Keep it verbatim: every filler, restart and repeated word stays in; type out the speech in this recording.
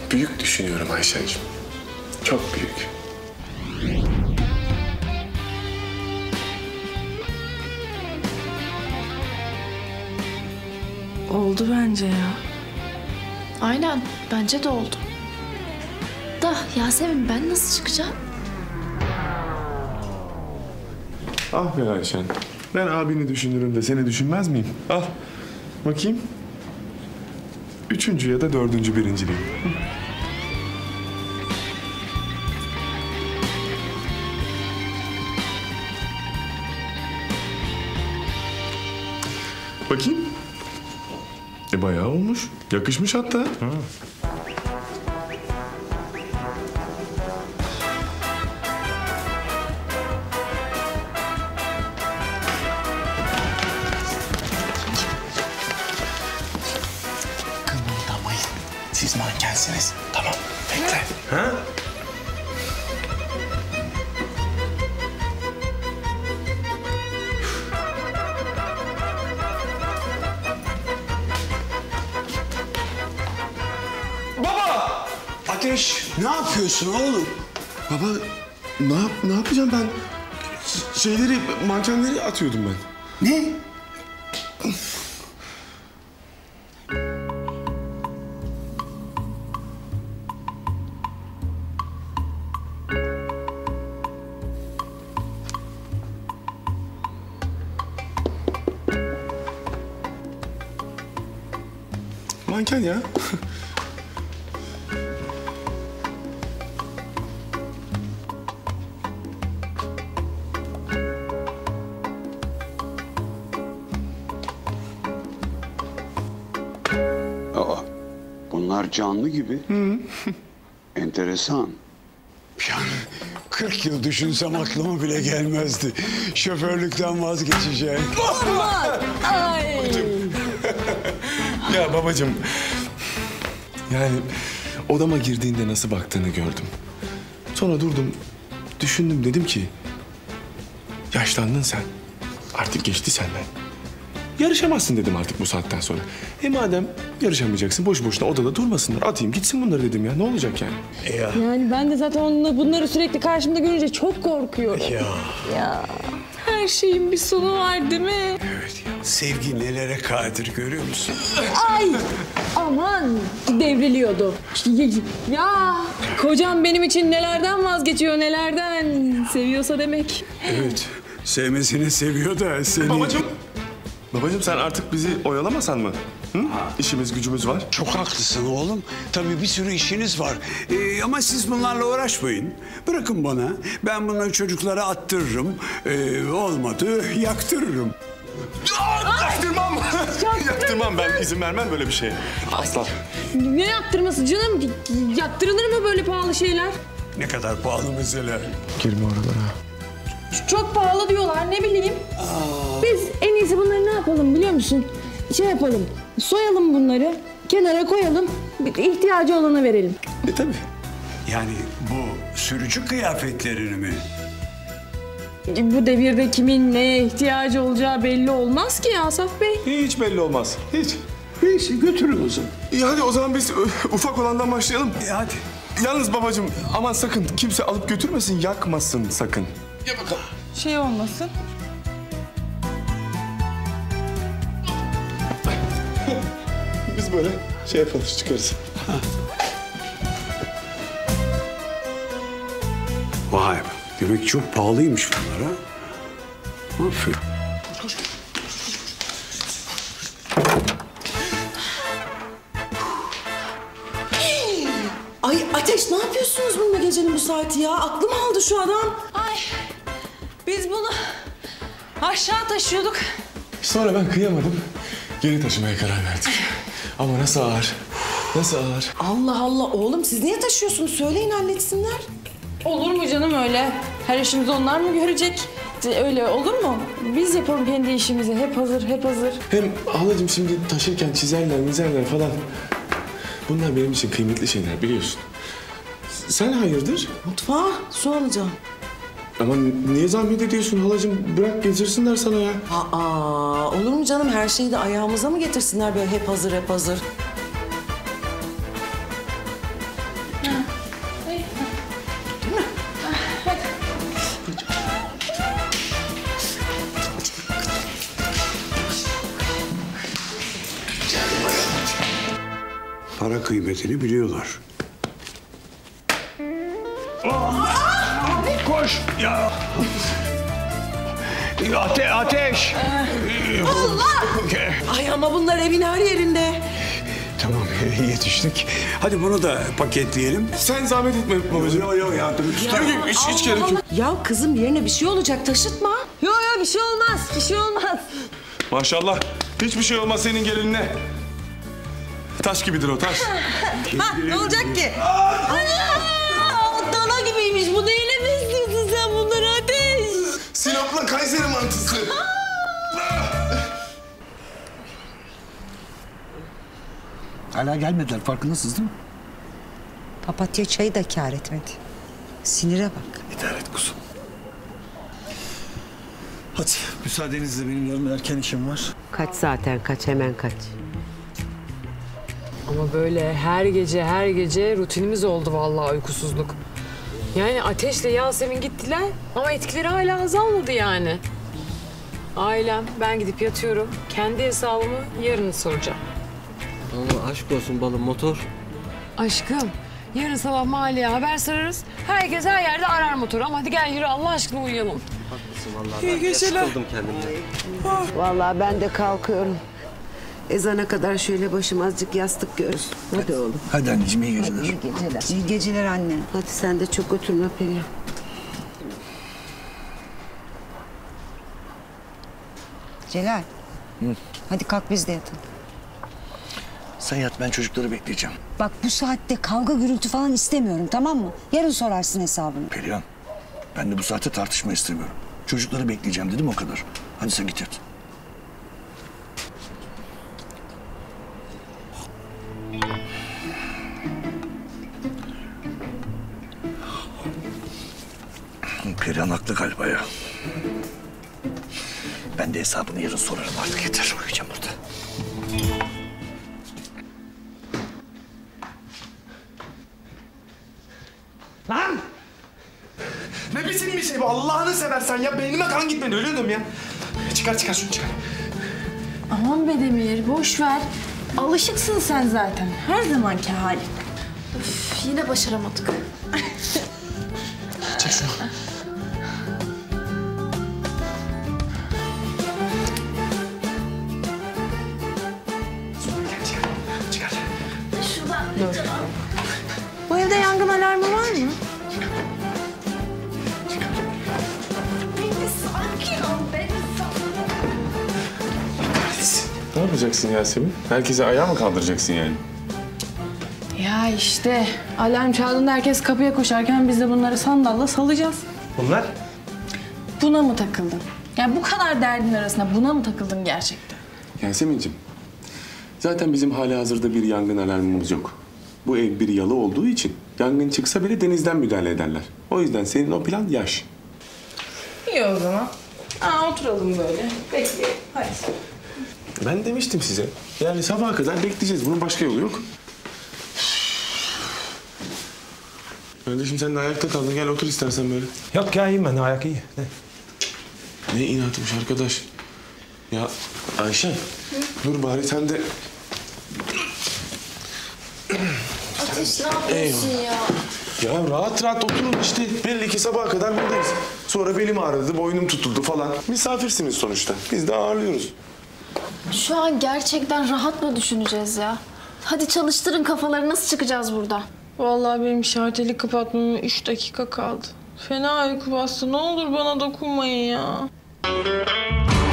büyük düşünüyorum Ayşen'cim. Çok büyük. Oldu bence ya. Aynen, bence de oldu. Da Yasemin, ben nasıl çıkacağım? Ah be Ayşen. Ben abini düşünürüm de seni düşünmez miyim? Al. Bakayım. Üçüncü ya da dördüncü birinciliğim. Bakayım. E bayağı olmuş. Yakışmış hatta. Ha. Kımıldamayın. Siz mankensiniz. Tamam, bekle. Ha? Ateş, ne yapıyorsun oğlum? Baba ne yap ne yapacağım ben? Şeyleri, mankenleri atıyordum ben. Ne? Manken ya. Aa, bunlar canlı gibi. Enteresan. Yani kırk yıl düşünsem aklıma bile gelmezdi. Şoförlükten vazgeçeceğim. Ya babacığım. Yani odama girdiğinde nasıl baktığını gördüm. Sonra durdum, düşündüm, dedim ki... yaşlandın sen. Artık geçti senden. Yarışamazsın dedim artık bu saatten sonra. E madem yarışamayacaksın, boş boşuna odada durmasınlar. Atayım gitsin bunları dedim ya. Ne olacak yani? Ya. Yani ben de zaten onunla bunları sürekli karşımda görünce çok korkuyorum. Ya. Ya. Her şeyin bir sonu var değil mi? Evet ya. Sevgi nelere kadir görüyor musun? Ay! Aman! Devriliyordu. Ya! Kocam benim için nelerden vazgeçiyor, nelerden. Seviyorsa demek. Evet. Sevmesini seviyor da seni... Babacığım. Babacığım sen artık bizi oyalamasan mı? Hı? İşimiz gücümüz var. Çok haklısın oğlum. Tabii bir sürü işiniz var. Ee, ama siz bunlarla uğraşmayın. Bırakın bana. Ben bunları çocuklara attırırım. Ee, olmadı yaktırırım. Yaktırmam. Yaktırmam ben. İzin vermem böyle bir şeye. Asla. Ne yaktırması canım? Yaktırılır mı böyle pahalı şeyler? Ne kadar pahalı mesele. Girme oralara. Çok pahalı diyorlar, ne bileyim. Biz en iyisi bunları ne yapalım biliyor musun? Şey yapalım, soyalım bunları, kenara koyalım, ihtiyacı olana verelim. E tabii. Yani bu sürücü kıyafetlerini mi? Bu devirde kimin neye ihtiyacı olacağı belli olmaz ki Asaf Bey. Hiç belli olmaz. Hiç. Neyse götürün o zaman. İyi hadi o zaman biz ö, ufak olandan başlayalım. E, hadi. Yalnız babacığım aman sakın kimse alıp götürmesin, yakmasın sakın. Gel bakalım. Şey olmasın. Biz böyle şey yaparız, çıkarız. Vay be. Demek çok pahalıymış bunlar ha. Aferin. Ay Ateş, ne yapıyorsunuz bununla gecenin bu saati ya? Aklım aldı şu adam. Ay, biz bunu aşağı taşıyorduk. Sonra ben kıyamadım, geri taşımaya karar verdik. Ama nasıl ağır, nasıl ağır. Allah Allah oğlum, siz niye taşıyorsunuz? Söyleyin, halletsinler. Olur mu canım öyle? Her işimizi onlar mı görecek? Öyle olur mu? Biz yapalım kendi işimizi. Hep hazır, hep hazır. Hem halacığım şimdi taşırken çizerler, mizerler falan. Bunlar benim için kıymetli şeyler biliyorsun. Sen hayırdır? Mutfağa su alacağım. Ama niye zahmet ediyorsun halacığım? Bırak getirsinler sana ya. Aa, olur mu canım? Her şeyi de ayağımıza mı getirsinler böyle hep hazır, hep hazır? kıymetini biliyorlar. Koş! Ya! Ate ateş! Ay ama bunlar evin her yerinde. Tamam, yetiştik. Hadi bunu da paketleyelim. Sen zahmet etme babacığım. Yok yok yardım tutar. Hiç, hiç gerek yok. Ya kızım yerine bir şey olacak taşıtma. Yok yok bir şey olmaz. Bir şey olmaz. Maşallah. Hiçbir şey olmaz senin gelinine. Taş gibidir o taş. Ha ne olacak ki? Aa, dana gibiymiş. Bu neyine besliyorsun sen bunları Ateş? Sinop'la Kayseri mantısı. Hala gelmediler, farkındasınız değil mi? Papatya çayı da kâr etmedi. Sinire bak. İdare et kuzum. Hadi müsaadenizle benim yarın erken işim var. Kaç zaten kaç hemen kaç. Ama böyle her gece her gece rutinimiz oldu vallahi uykusuzluk. Yani Ateş'le Yasemin gittiler ama etkileri hala azalmadı yani. Ailem, ben gidip yatıyorum. Kendi hesabımı yarın soracağım. Allah aşk olsun balım, motor. Aşkım, yarın sabah mahalleye haber sararız. Herkes her yerde arar motoru ama hadi gel yürü Allah aşkına uyuyalım. Haklısın vallahi. Ben sıkıldım kendimden. Vallahi ben de kalkıyorum. Ezana kadar şöyle başım azıcık yastık görsün. Hadi oğlum. Hadi anneciğim, iyi geceler. İyi geceler. İyi geceler anne. Hadi sen de çok oturma Pelin. Celal. Hı. Hadi kalk biz de yatalım. Sen yat, ben çocukları bekleyeceğim. Bak bu saatte kavga gürültü falan istemiyorum, tamam mı? Yarın sorarsın hesabını. Perihan, ben de bu saatte tartışma istemiyorum. Çocukları bekleyeceğim dedim, o kadar. Hadi sen git yat. Perihan haklı galiba ya. Ben de hesabını yarın sorarım artık, yeter. Uyuyacağım burada. Lan! Ne biçim bir şey bu? Allah'ını seversen ya. Beynime kan gitmedi. Ölüyordum ya. Çıkar çıkar şunu çıkar. Aman be Demir boş ver. Alışıksın sen zaten. Her zamanki halin. Üf, yine başaramadık. Çek şunu. Çıkar. Çıkar. Şuradan. Dur. Bu evde yangın alarmı var mı? Beni sakin ol, beni Ne yapacaksın Yasemin? Herkese ayağa mı kaldıracaksın yani? Ya işte alarm çaldığında herkes kapıya koşarken biz de bunları sandalla salacağız. Bunlar? Buna mı takıldın? Ya bu kadar derdin arasında buna mı takıldın gerçekten? Yasemin'ciğim, zaten bizim halihazırda bir yangın alarmımız yok. Bu ev bir yalı olduğu için yangın çıksa bile denizden müdahale ederler. O yüzden senin o plan yaş. İyi o zaman. Aa, oturalım böyle. Bekleyelim. Hadi. Ben demiştim size. Yani sabaha kadar bekleyeceğiz. Bunun başka yolu yok. Kardeşim sen de ayakta kaldın. Gel otur istersen böyle. Yok ya iyiyim ben, ayak iyi. Ne? Ne inatmış arkadaş. Ya Ayşen, dur bari sen de... Ateş ne yapıyorsun ya? Ya rahat rahat oturun işte. Belli ki sabaha kadar buradayız. Sonra belim ağrıdı, boynum tutuldu falan. Misafirsiniz sonuçta. Biz de ağırlıyoruz. Şu an gerçekten rahat mı düşüneceğiz ya? Hadi çalıştırın kafaları, nasıl çıkacağız buradan? Vallahi benim şarteli kapatmama üç dakika kaldı. Fena uyku bastı. Ne olur bana dokunmayın ya.